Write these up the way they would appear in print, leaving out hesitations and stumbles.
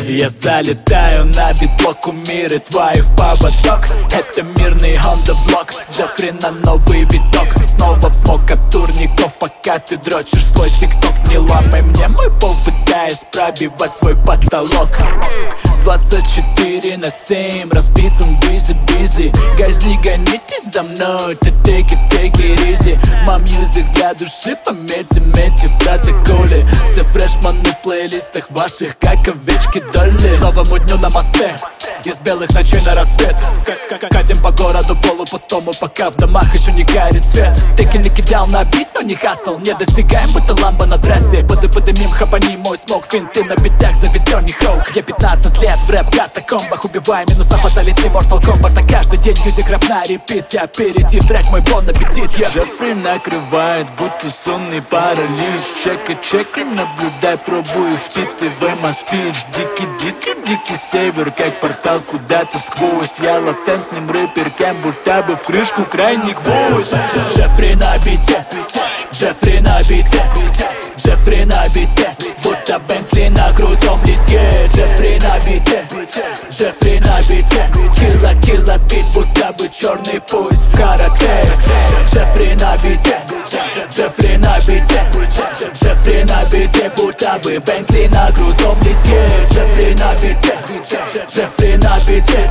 Я залетаю на битблок, кумиры твои в поводок. Это мирный on the block, Джеффри на новый виток. Снова в смог от турников, пока ты дрочишь свой тикток. Не ломай мне мой пол, пытаясь пробивать свой потолок. 24/7 расписан busy. Guys, не гонитесь за мной, ты take it easy. My music для души, пометьте в протоколе. Все фрешманы в плейлистах ваших, как овечки доли. Новому дню на мосте, из белых ночей на рассвет. Катим по городу полупустому, пока в домах еще не горит свет. Таки не кидал на бит, но не хасл. Не достигаем, будто ламба на трассе. Подымим, хапани мой смог, финты на битах, заведённый хоук. Я 15 лет в рэп-катакомбах, убивая минуса фаталити, Mortal Kombat. А каждый день мюзик рэп на репит. Я аперитив, трек мой бон аппетит. Джеффри накрывает, будто сонный паралич. Чекай, наблюдай, пробую, впитывай мой спич. Дикий север, как портал куда-то сквозь. Я латентным рэперкам, будто бы в крышку крайний гвоздь. Джеффри на бите, Джеффри на бите, Джеффри на бите, будто Бентли на крутом литье. Джеффри на бите, Джеффри на бите, килла бит, будто бы черный пояс в карате. Джеффри на бите, Джеффри на бите, Джеффри на бите, будто бы Бентли на крутом литье. Джеффри на бите, Джеффри на бите,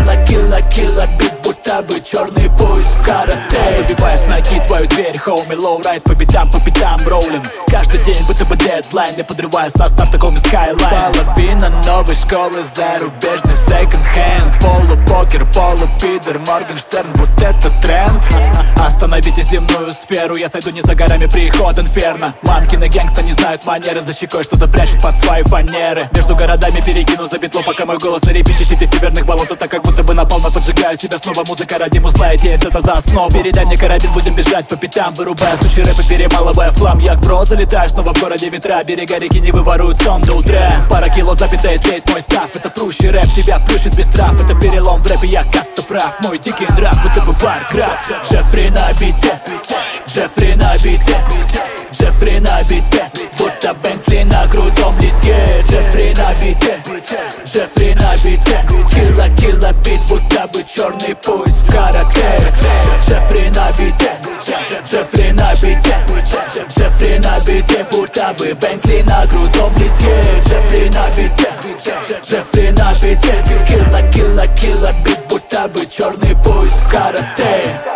килла бит, будто бы черный пояс в карате. Выбиваю с ноги твою дверь, хоуми, лоурайд, по пятам роулин. Каждый день будто бы дедлайн, я подрываю состав такого скайлайн. Половина новой школы, зарубежный секонд-хенд. Полупокер, полупидер, Моргенштерн, вот это тренд. Остановите земную сферу, я сойду не за горами, приход инферно. Мамкины гэнгста не знают манеры, за щекой что-то прячут под свои фанеры. Между городами перекину за битло, пока мой голос на репите сети северных болот. Так как будто бы напалма, поджигаю себя снова. Музыка ради музла, идея это за основу. Передай мне карабин, будем бежать по пятам, вырубая случай рэп и перемалывая флам. Я к бро залетаю, снова в городе ветра, берега реки не выворуют сон до утра. Пара кило запятая тлеет мой став, это прущий рэп, тебя плющит без трав. Это перелом в рэпе, я каста прав, мой дикий нрав, будто бы Warcraft. Джеффри на бите, Джеффри на бите, Джеффри на бите, будто Бентли на крутом литье. Джеффри на бите, Джеффри на бите, килла бит, будто бы черный пояс в карате. Джеффри на бите, Джеффри на бите, Джеффри на бите, будто бы Бентли на крутом литье. Джеффри на бите, Джеффри на бите, килла бит, будто бы черный пояс в карате.